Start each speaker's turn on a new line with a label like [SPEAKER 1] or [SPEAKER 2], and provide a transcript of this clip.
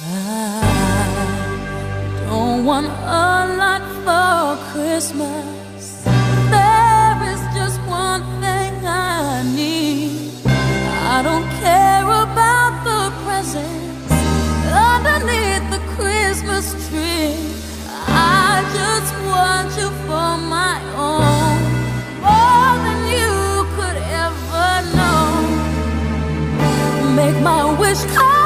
[SPEAKER 1] I don't want a lot for Christmas. There is just one thing I need. I don't care about the presents underneath the Christmas tree. I just want you for my own, more than you could ever know. Make my wish come